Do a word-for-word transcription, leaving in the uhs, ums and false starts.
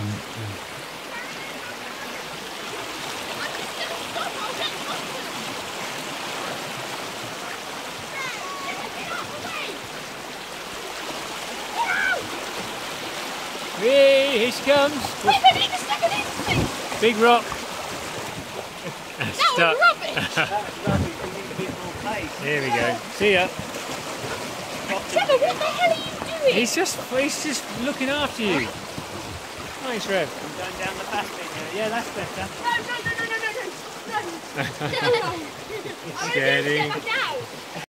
Hey, here she comes. Wait, wait, wait, it's stuck in it. Big rock. That Stuck. was rubbish. That's rubbish, we need a bit more pace. Here we go. See ya. Trevor, what the hell are you doing? He's just he's just looking after you. Thanks, Rev. I'm going down the fast bit now. Yeah, that's better. No, no, no, no, no, no, no. No, no, no. Steady. Get back out.